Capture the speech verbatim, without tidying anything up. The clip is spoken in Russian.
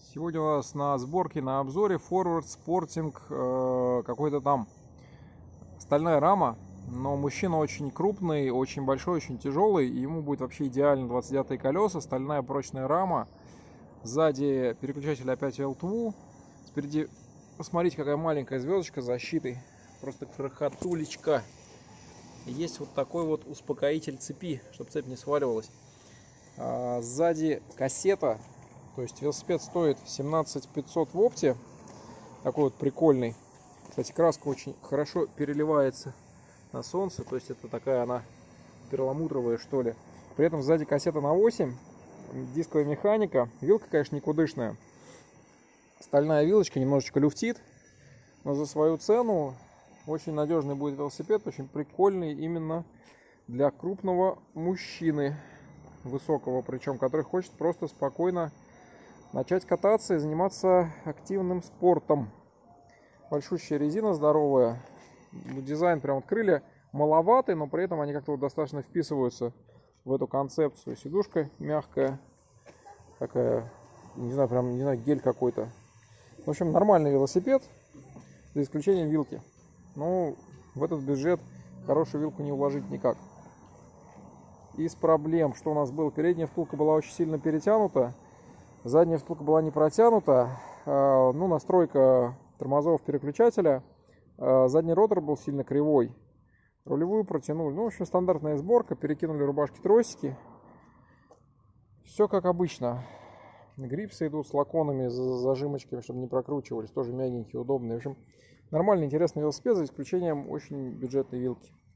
Сегодня у нас на сборке, на обзоре Forward Sporting э, какой-то там стальная рама, но мужчина очень крупный, очень большой, очень тяжелый, и ему будет вообще идеально двадцать девятые колеса, стальная прочная рама, сзади переключатель опять эл ти ви, спереди, посмотрите, какая маленькая звездочка с защитой, просто крохотулечка. Есть вот такой вот успокоитель цепи, чтобы цепь не сваливалась. А сзади кассета. То есть велосипед стоит семнадцать пятьсот в опте. Такой вот прикольный. Кстати, краска очень хорошо переливается на солнце. То есть это такая она перламутровая, что ли. При этом сзади кассета на восемь. Дисковая механика. Вилка, конечно, никудышная. Стальная вилочка, немножечко люфтит. Но за свою цену очень надежный будет велосипед. Очень прикольный именно для крупного мужчины. Высокого причем, который хочет просто спокойно начать кататься и заниматься активным спортом. Большущая резина здоровая. Дизайн прям вот крылья маловатый, но при этом они как-то вот достаточно вписываются в эту концепцию. Сидушка мягкая. Такая, не знаю, прям, не знаю, гель какой-то. В общем, нормальный велосипед, за исключением вилки. Ну, в этот бюджет хорошую вилку не уложить никак. Из проблем, что у нас было, передняя втулка была очень сильно перетянута. Задняя втулка была не протянута, ну, настройка тормозов переключателя. Задний ротор был сильно кривой. Рулевую протянули. Ну, в общем, стандартная сборка. Перекинули рубашки-тросики. Все как обычно. Грипсы идут с лаконами, с зажимочками, чтобы не прокручивались. Тоже мягенькие, удобные. В общем, нормальный, интересный велосипед, за исключением очень бюджетной вилки.